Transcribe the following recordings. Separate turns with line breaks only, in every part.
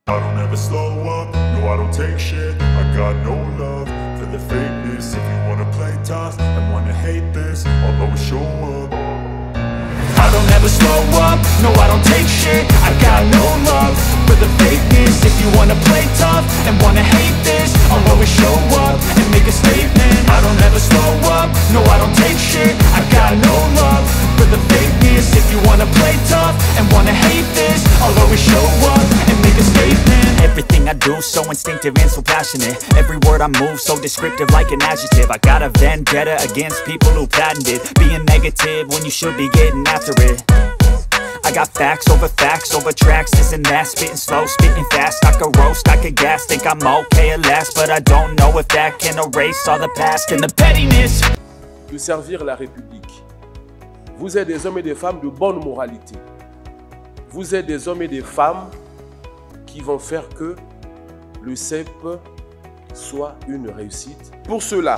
I don't ever slow up, no I don't take shit. I got no love for the fakeness. If you wanna play tough and wanna hate this, I'll always show up.
I don't ever slow up, no I don't take shit. I got no love for the fakeness. If you wanna play tough and wanna hate this, I'll always show up and make a statement. I don't ever slow up, no I don't take shit. I got no love for the fakeness. If you wanna play tough and wanna hate this, I'll always show up and make a statement. Everything I do so instinctive and so passionate. Every word I move so descriptive like an adjective. I got a vendetta against people who patented being negative when you should be getting after it. I got facts over tracks, this and that. Spitting slow, spitting fast, I could roast, I could gas. Think I'm okay at last, but I don't know if that can erase all the past and the pettiness.
De servir la République. Vous êtes des hommes et des femmes de bonne moralité. Vous êtes des hommes et des femmes qui vont faire que le CEP soit une réussite. Pour cela,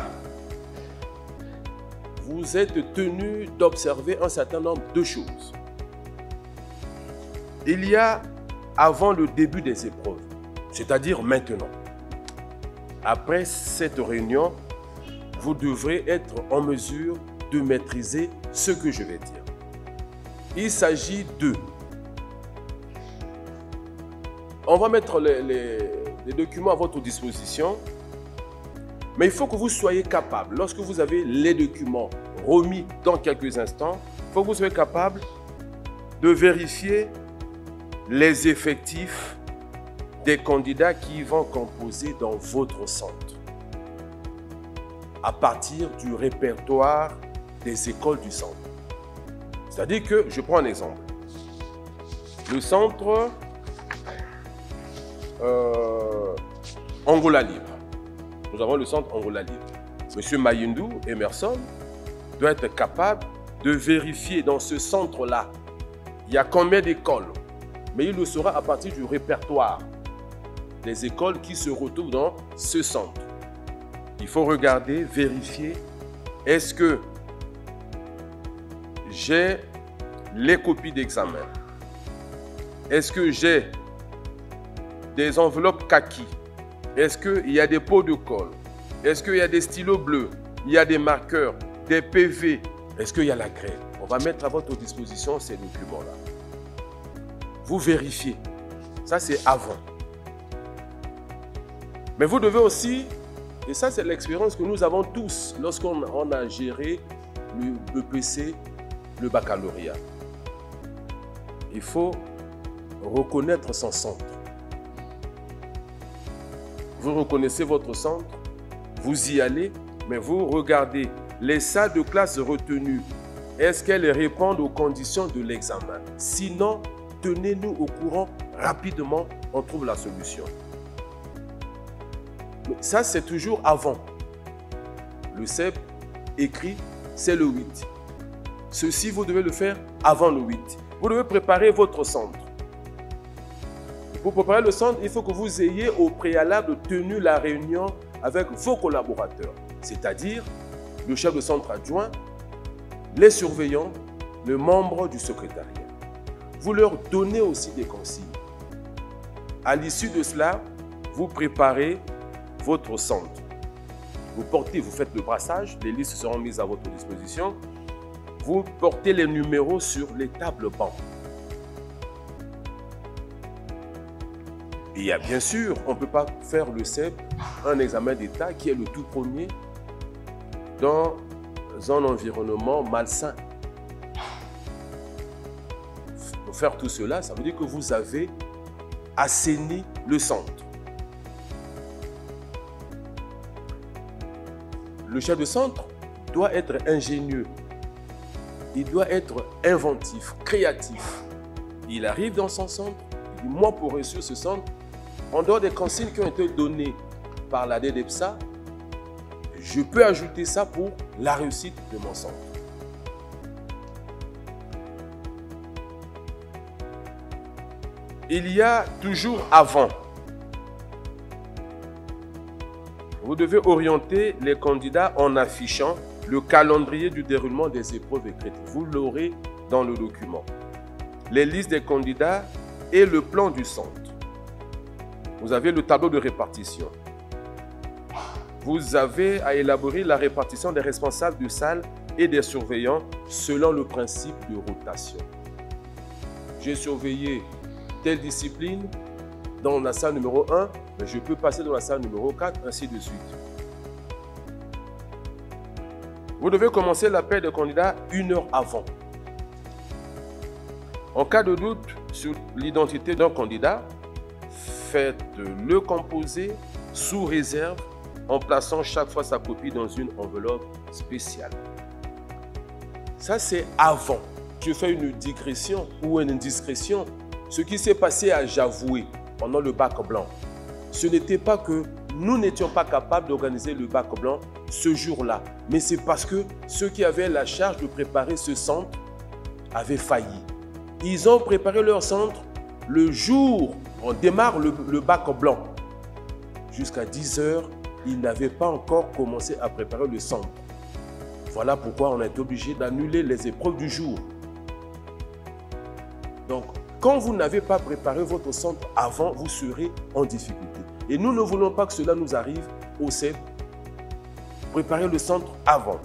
vous êtes tenu d'observer un certain nombre de choses. Il y a avant le début des épreuves, c'est-à-dire maintenant. Après cette réunion, vous devrez être en mesure de maîtriser ce que je vais dire. Il s'agit de... On va mettre les documents à votre disposition, mais il faut que vous soyez capable, lorsque vous avez les documents remis dans quelques instants, il faut que vous soyez capable de vérifier les effectifs des candidats qui vont composer dans votre centre à partir du répertoire des écoles du centre. C'est-à-dire que, je prends un exemple, le centre Angola Libre. Nous avons le centre Angola Libre. Monsieur Mayindou, Emerson, doit être capable de vérifier dans ce centre-là, il y a combien d'écoles. Mais il le saura à partir du répertoire des écoles qui se retrouvent dans ce centre. Il faut regarder, vérifier, est-ce que j'ai les copies d'examen? Est-ce que j'ai des enveloppes kaki? Est-ce qu'il y a des pots de colle? Est-ce qu'il y a des stylos bleus? Il y a des marqueurs, des PV? Est-ce qu'il y a la craie? On va mettre à votre disposition ces documents-là. Vous vérifiez. Ça, c'est avant. Mais vous devez aussi, et ça, c'est l'expérience que nous avons tous lorsqu'on a géré le PC, le baccalauréat. Il faut reconnaître son centre. Vous reconnaissez votre centre, vous y allez, mais vous regardez les salles de classe retenues. Est-ce qu'elles répondent aux conditions de l'examen? Sinon, tenez-nous au courant rapidement, on trouve la solution. Mais ça, c'est toujours avant. Le CEP écrit, c'est le 8. Ceci, vous devez le faire avant le 8. Vous devez préparer votre centre. Pour préparer le centre, il faut que vous ayez au préalable tenu la réunion avec vos collaborateurs, c'est-à-dire le chef de centre adjoint, les surveillants, le membre du secrétariat. Vous leur donnez aussi des consignes. À l'issue de cela, vous préparez votre centre. Vous faites le brassage, les listes seront mises à votre disposition. Vous portez les numéros sur les tables bancs. Et il y a bien sûr, on ne peut pas faire le CEP, un examen d'État qui est le tout premier dans un environnement malsain. Pour faire tout cela, ça veut dire que vous avez assaini le centre. Le chef de centre doit être ingénieux. Il doit être inventif, créatif. Il arrive dans son centre, il dit, moi pour réussir ce centre, en dehors des consignes qui ont été données par la DDEPSA, je peux ajouter ça pour la réussite de mon centre. Il y a toujours avant. Vous devez orienter les candidats en affichant le calendrier du déroulement des épreuves écrites. Vous l'aurez dans le document. Les listes des candidats et le plan du centre. Vous avez le tableau de répartition. Vous avez à élaborer la répartition des responsables de salle et des surveillants selon le principe de rotation. J'ai surveillé telle discipline dans la salle numéro 1, mais je peux passer dans la salle numéro 4, ainsi de suite. Vous devez commencer l'appel des candidats 1 heure avant. En cas de doute sur l'identité d'un candidat, faites-le composer sous réserve en plaçant chaque fois sa copie dans une enveloppe spéciale. Ça, c'est avant. Je fais une digression ou une indiscrétion. Ce qui s'est passé à Javoué pendant le bac blanc, ce n'était pas que nous n'étions pas capables d'organiser le bac blanc ce jour-là, mais c'est parce que ceux qui avaient la charge de préparer ce centre avaient failli. Ils ont préparé leur centre le jour où on démarre le bac blanc. Jusqu'à 10 heures, ils n'avaient pas encore commencé à préparer le centre. Voilà pourquoi on a été obligé d'annuler les épreuves du jour. Donc, quand vous n'avez pas préparé votre centre avant, vous serez en difficulté. Et nous ne voulons pas que cela nous arrive au CEP. Préparez le centre avant.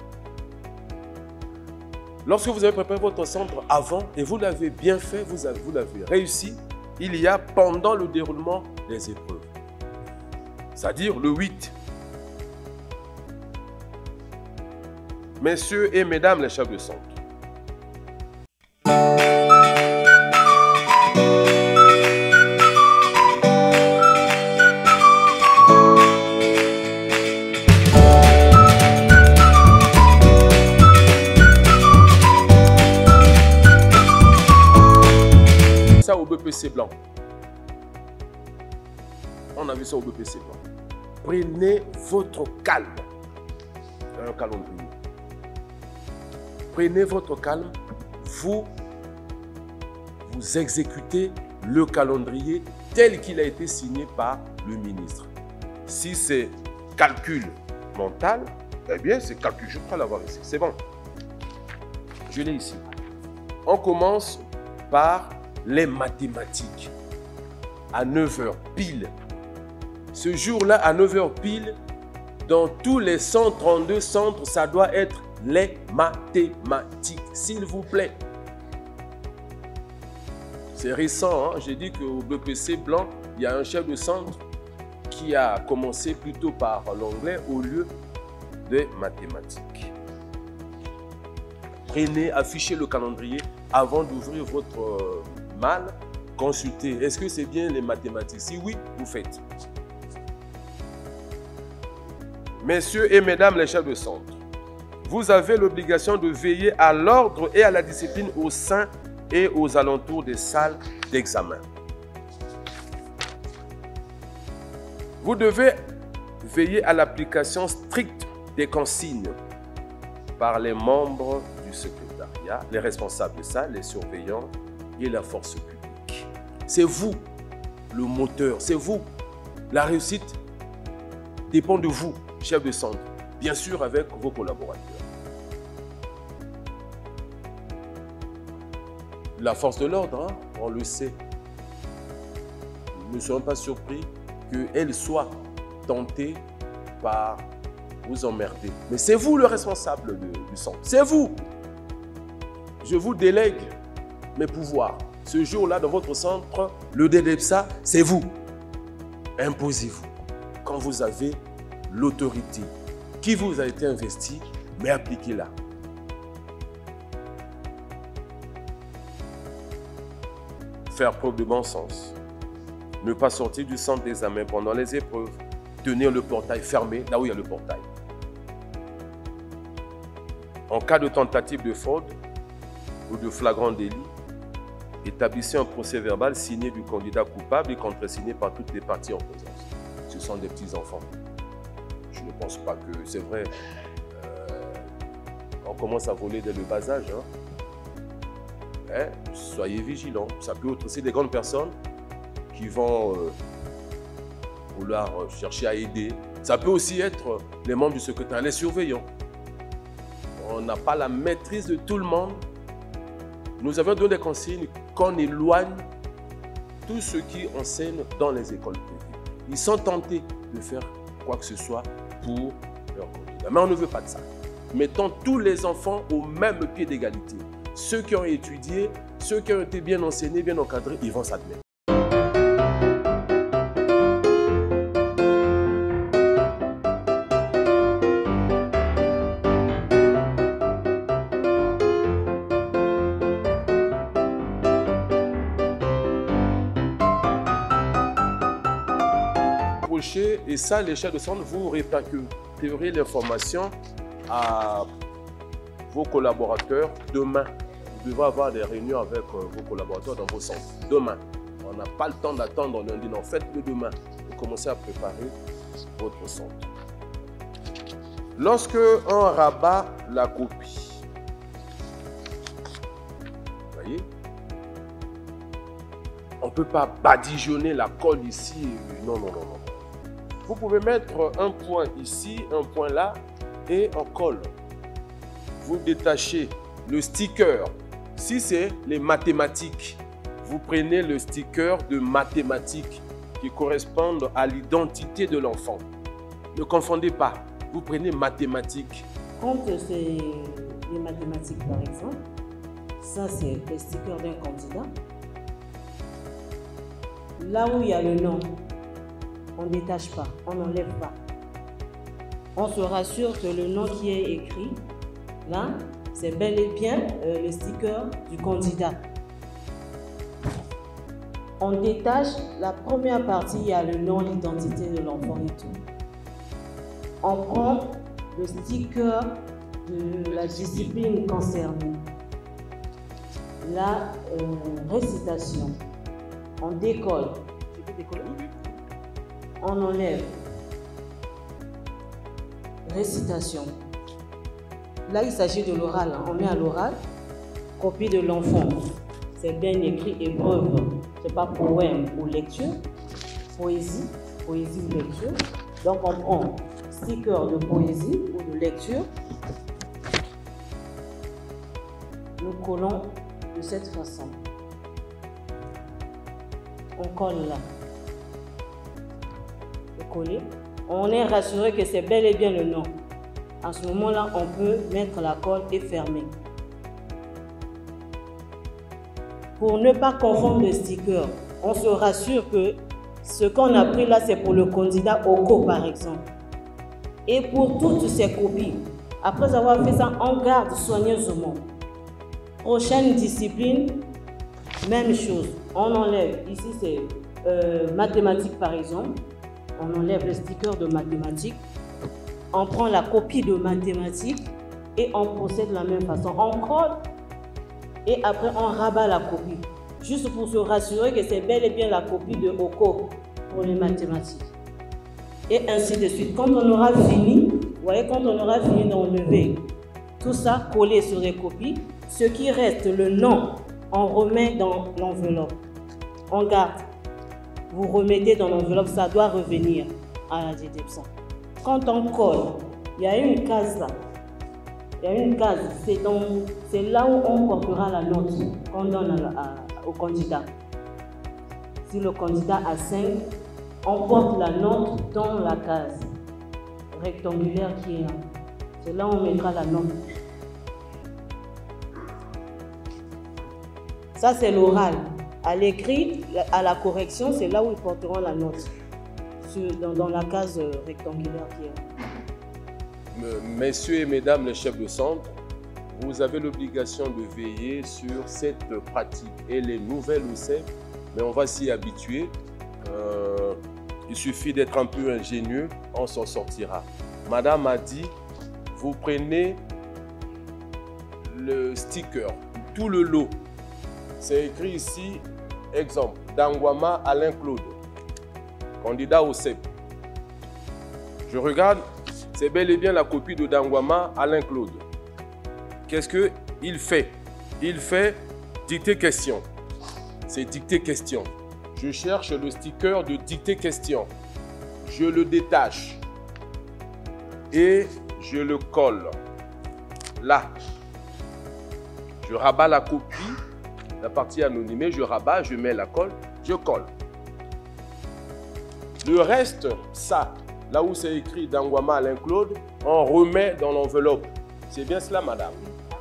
Lorsque vous avez préparé votre centre avant et vous l'avez bien fait, vous l'avez réussi, il y a pendant le déroulement des épreuves. C'est-à-dire le 8. Messieurs et mesdames les chefs de centre, ça au BPC blanc. On a vu ça au BPC blanc. Prenez votre calme. Un calendrier. Prenez votre calme, vous exécutez le calendrier tel qu'il a été signé par le ministre. Si c'est calcul mental, eh bien c'est calcul, je crois l'avoir ici, c'est bon. Je l'ai ici. On commence par les mathématiques à 9h pile. Ce jour-là, à 9h pile, dans tous les 132 centres, ça doit être les mathématiques, s'il vous plaît. C'est récent, hein? J'ai dit qu'au BPC blanc, il y a un chef de centre qui a commencé plutôt par l'anglais au lieu des mathématiques. Prenez, affichez le calendrier avant d'ouvrir votre malle. Consultez, est-ce que c'est bien les mathématiques? Si oui, vous faites. Messieurs et mesdames les chefs de centre, vous avez l'obligation de veiller à l'ordre et à la discipline au sein et aux alentours des salles d'examen. Vous devez veiller à l'application stricte des consignes par les membres du secrétariat, les responsables de salle, les surveillants et la force publique. C'est vous le moteur, c'est vous. La réussite dépend de vous, chef de centre, bien sûr avec vos collaborateurs. La force de l'ordre, hein, on le sait. Nous ne serons pas surpris qu'elle soit tentée par vous emmerder. Mais c'est vous le responsable du centre. C'est vous. Je vous délègue mes pouvoirs. Ce jour-là, dans votre centre, le DDEPSA, c'est vous. Imposez-vous. Quand vous avez l'autorité qui vous a été investie, mais appliquez-la. Faire preuve de bon sens. Ne pas sortir du centre d'examen pendant les épreuves. Tenir le portail fermé là où il y a le portail. En cas de tentative de fraude ou de flagrant délit, établissez un procès verbal signé du candidat coupable et contresigné par toutes les parties en présence. Ce sont des petits-enfants. Je ne pense pas que c'est vrai. On commence à voler dès le bas âge. Soyez vigilants. Ça peut être aussi des grandes personnes qui vont vouloir chercher à aider. Ça peut aussi être les membres du secrétariat, les surveillants. On n'a pas la maîtrise de tout le monde. Nous avons donné des consignes qu'on éloigne tous ceux qui enseignent dans les écoles privées. Ils sont tentés de faire quoi que ce soit pour leur candidat. Mais on ne veut pas de ça. Mettons tous les enfants au même pied d'égalité. Ceux qui ont étudié, ceux qui ont été bien enseignés, bien encadrés, ils vont s'admettre. Et ça, les chefs de centre, vous répercuterez l'information à vos collaborateurs demain. Vous devez avoir des réunions avec vos collaborateurs dans vos centres. Demain. On n'a pas le temps d'attendre lundi. Non, faites-le demain. Et commencez à préparer votre centre. Lorsque on rabat la copie, vous voyez, on ne peut pas badigeonner la colle ici. Non, non, non, non. Vous pouvez mettre un point ici, un point là, et on colle. Vous détachez le sticker. Si c'est les mathématiques, vous prenez le sticker de mathématiques qui correspondent à l'identité de l'enfant. Ne confondez pas. Vous prenez mathématiques.
Quand c'est les mathématiques, par exemple, ça c'est le sticker d'un candidat. Là où il y a le nom, on ne détache pas, on n'enlève pas. On se rassure que le nom qui est écrit, là, c'est bel et bien le sticker du candidat. On détache la première partie, il y a le nom, l'identité de l'enfant et tout. On prend le sticker de la discipline concernée. La récitation. On décolle. Tu peux décoller ? On enlève. Récitation. Là, il s'agit de l'oral. On met à l'oral. Copie de l'enfant. C'est bien écrit épreuve. C'est pas poème ou lecture. Poésie. Poésie ou lecture. Donc, on prend sticker de poésie ou de lecture. Nous collons de cette façon. On colle là. Coller. On est rassuré que c'est bel et bien le nom. À ce moment-là, on peut mettre la colle et fermer. Pour ne pas confondre le sticker, on se rassure que ce qu'on a pris là, c'est pour le candidat OCO, par exemple. Et pour toutes ces copies, après avoir fait ça, on garde soigneusement. Prochaine discipline, même chose. On enlève, ici c'est mathématiques par exemple. On enlève le sticker de mathématiques, on prend la copie de mathématiques et on procède de la même façon. On colle et après on rabat la copie, juste pour se rassurer que c'est bel et bien la copie de OCO pour les mathématiques. Et ainsi de suite. Quand on aura fini, vous voyez, quand on aura fini d'enlever tout ça collé sur les copies, ce qui reste, le nom, on remet dans l'enveloppe. On garde. Vous remettez dans l'enveloppe, ça doit revenir à la DDEPSA. Quand on colle, il y a une case là. Il y a une case, c'est là où on portera la note qu'on donne au candidat. Si le candidat a 5, on porte la note dans la case rectangulaire qui est là. C'est là où on mettra la note. Ça, c'est l'oral. À l'écrit, à la correction, c'est là où ils porteront la note, dans la case rectangulaire qui est là.
Messieurs et mesdames les chefs de centre, vous avez l'obligation de veiller sur cette pratique. Elle est nouvelle aussi, mais on va s'y habituer. Il suffit d'être un peu ingénieux, on s'en sortira. Madame a dit, vous prenez le sticker, tout le lot. C'est écrit ici, exemple, Dangwama Alain Claude, candidat au CEP. Je regarde, c'est bel et bien la copie de Dangwama Alain Claude. Qu'est-ce qu'il fait? Il fait dicter question. C'est dicter question. Je cherche le sticker de dicter question. Je le détache et je le colle. Là, je rabats la copie. La partie anonymée, je rabats, je mets la colle je colle. Le reste, ça, là où c'est écrit Dangwama Alain Claude, on remet dans l'enveloppe. C'est bien cela, madame?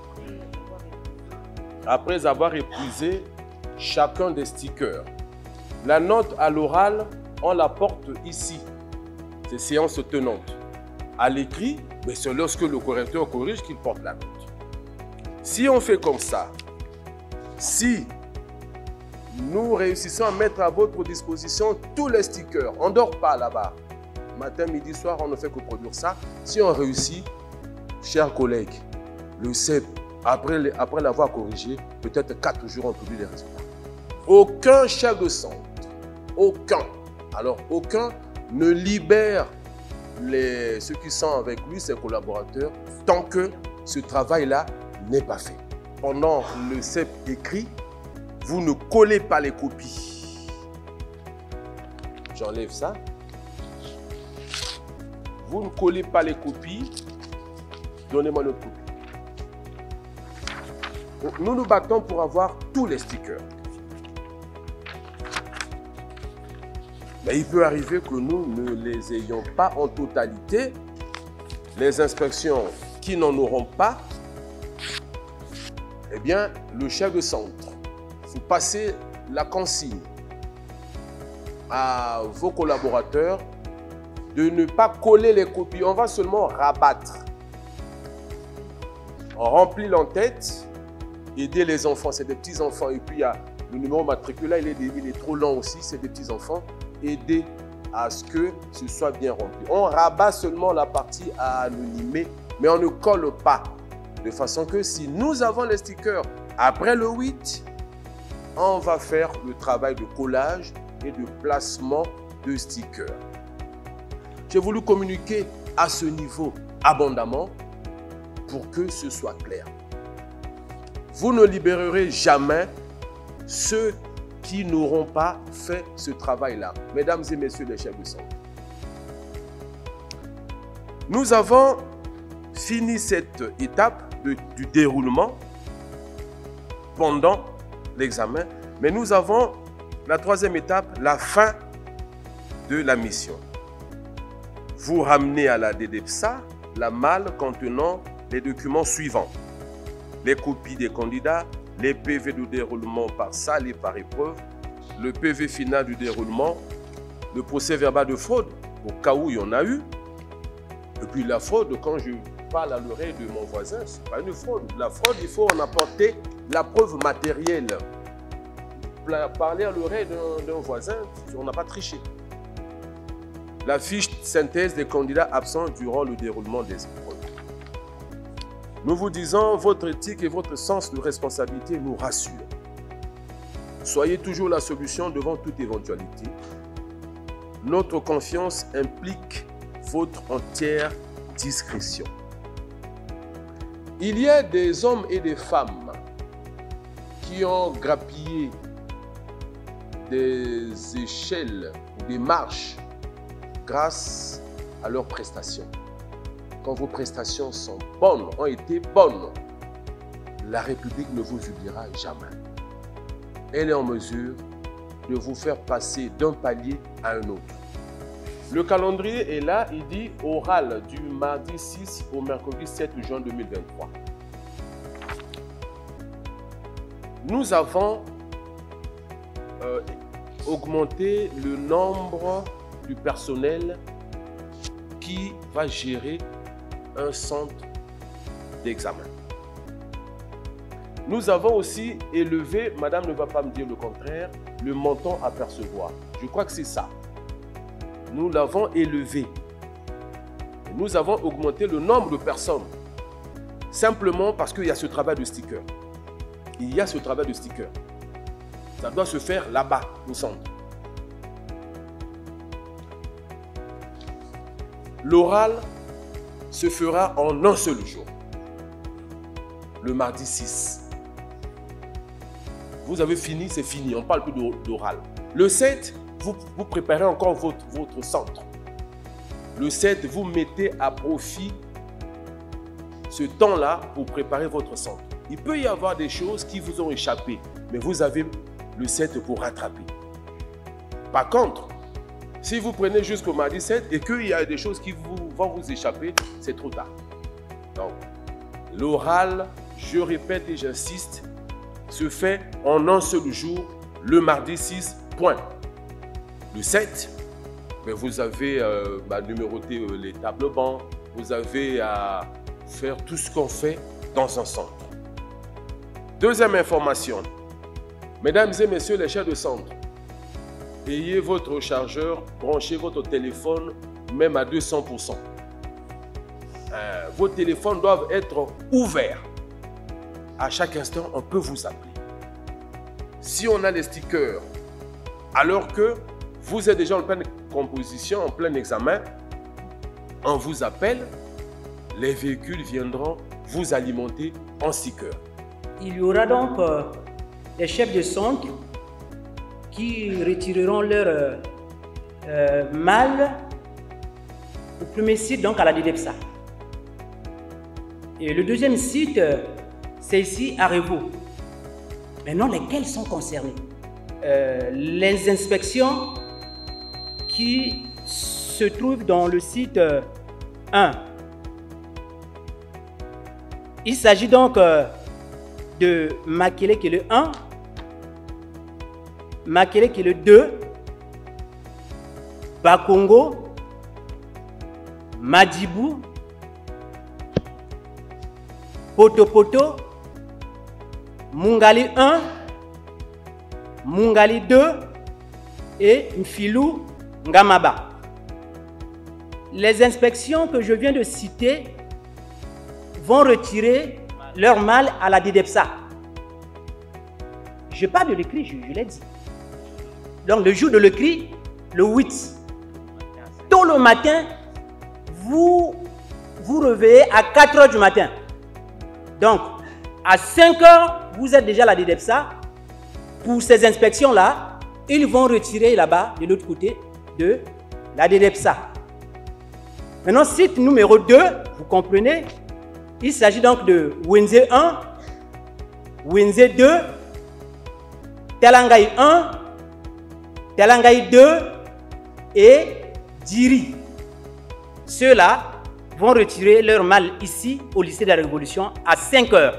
Après avoir épuisé chacun des stickers. La note à l'oral, on la porte ici. C'est séance tenante. À l'écrit, mais c'est lorsque le correcteur corrige qu'il porte la note. Si on fait comme ça, si nous réussissons à mettre à votre disposition tous les stickers, on ne dort pas là-bas. Matin, midi, soir, on ne fait que produire ça. Si on réussit, chers collègues, le CEP, après l'avoir corrigé, peut-être 4 jours, on publie les résultats. Aucun chef de centre, aucun, alors aucun ne libère ceux qui sont avec lui, ses collaborateurs, tant que ce travail-là n'est pas fait. Pendant le CEP écrit, vous ne collez pas les copies. J'enlève ça. Vous ne collez pas les copies. Donnez-moi notre copie. Nous nous battons pour avoir tous les stickers. Mais il peut arriver que nous ne les ayons pas en totalité. Les inspections qui n'en auront pas, eh bien, le chef de centre, vous passez la consigne à vos collaborateurs de ne pas coller les copies. On va seulement rabattre. On remplit l'entête, aider les enfants, c'est des petits enfants. Et puis, il y a le numéro matricule, là, il est trop long aussi, c'est des petits enfants. Aider à ce que ce soit bien rempli. On rabat seulement la partie à anonymer, mais on ne colle pas. De façon que si nous avons les stickers après le 8, on va faire le travail de collage et de placement de stickers. J'ai voulu communiquer à ce niveau abondamment pour que ce soit clair. Vous ne libérerez jamais ceux qui n'auront pas fait ce travail-là. Mesdames et messieurs les chefs de centre. Nous avons fini cette étape du déroulement pendant l'examen, mais nous avons la troisième étape, la fin de la mission. Vous ramenez à la DDEPSA la malle contenant les documents suivants: les copies des candidats, les PV de déroulement par salle et par épreuve, le PV final du déroulement, le procès verbal de fraude, au cas où il y en a eu. Et puis la fraude, quand je parle à l'oreille de mon voisin, ce n'est pas une fraude. La fraude, il faut en apporter la preuve matérielle. Parler à l'oreille d'un voisin, on n'a pas triché. La fiche synthèse des candidats absents durant le déroulement des épreuves. Nous vous disons, votre éthique et votre sens de responsabilité nous rassurent. Soyez toujours la solution devant toute éventualité. Notre confiance implique votre entière discrétion. Il y a des hommes et des femmes qui ont grappillé des échelles, des marches grâce à leurs prestations. Quand vos prestations sont bonnes, ont été bonnes, la République ne vous oubliera jamais. Elle est en mesure de vous faire passer d'un palier à un autre. Le calendrier est là, il dit oral du mardi 6 au mercredi 7 juin 2023. Nous avons augmenté le nombre du personnel qui va gérer un centre d'examen. Nous avons aussi élevé, madame ne va pas me dire le contraire, le montant à percevoir. Je crois que c'est ça. Nous l'avons élevé. Nous avons augmenté le nombre de personnes. Simplement parce qu'il y a ce travail de sticker. Il y a ce travail de sticker. Ça doit se faire là-bas, au centre. L'oral se fera en un seul jour. Le mardi 6. Vous avez fini, c'est fini. On ne parle plus d'oral. Le 7, vous préparez encore votre centre. Le 7, vous mettez à profit ce temps-là pour préparer votre centre. Il peut y avoir des choses qui vous ont échappé, mais vous avez le 7 pour rattraper. Par contre, si vous prenez jusqu'au mardi 7 et qu'il y a des choses qui vont vous échapper, c'est trop tard. Donc, l'oral, je répète et j'insiste, se fait en un seul jour, le mardi 6, point. Le 7, ben vous avez à numéroter les tables bancs, vous avez à faire tout ce qu'on fait dans un centre. Deuxième information, mesdames et messieurs les chefs de centre, ayez votre chargeur, branchez votre téléphone même à 200%. Vos téléphones doivent être ouverts. À chaque instant, on peut vous appeler. Si on a les stickers, alors que vous êtes déjà en pleine composition, en plein examen, on vous appelle, les véhicules viendront vous alimenter en stickers.
Il y aura donc des chefs de centre qui retireront leur mal au premier site, donc à la DDEPSA. Et le deuxième site, c'est ici à Revaux. Maintenant, lesquels sont concernés? Les inspections qui se trouvent dans le site 1. Il s'agit donc de Makele qui est le 1, Makele qui est le 2, Bakongo, Madibou, Poto, Mungali 1, Mungali 2 et Mfilou Ngamaba. Les inspections que je viens de citer vont retirer leur mal à la DDEPSA. Je parle de l'écrit, je l'ai dit. Donc le jour de l'écrit, le 8, tôt le matin, vous vous réveillez à 4 h du matin. Donc, à 5 h, vous êtes déjà à la DDEPSA. Pour ces inspections-là, ils vont retirer là-bas, de l'autre côté, de la DDEPSA. Maintenant, site numéro 2, vous comprenez, il s'agit donc de Wenze 1, Wenze 2, Telangaï 1, Telangaï 2 et Diri. Ceux-là vont retirer leur mal ici au lycée de la Révolution à 5 h.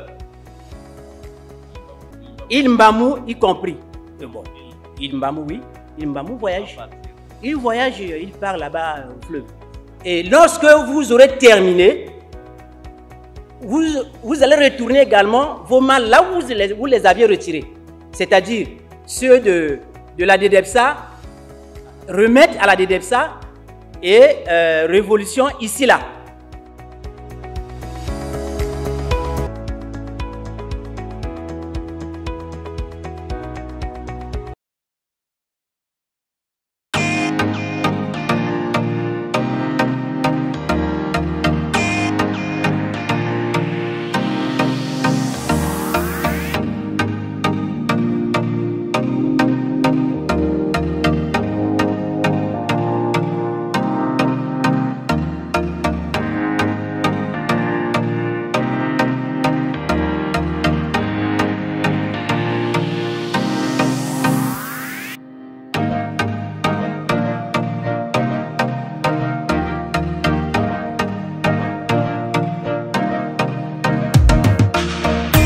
Ilmbamou y compris. Bon, Ilmbamou, oui. Ilmbamou voyage. Il voyage, il part là-bas au fleuve. Et lorsque vous aurez terminé, vous allez retourner également vos mal là où vous les aviez retirés. C'est-à-dire ceux de la DDEPSA, remettre à la DDEPSA et Révolution ici là.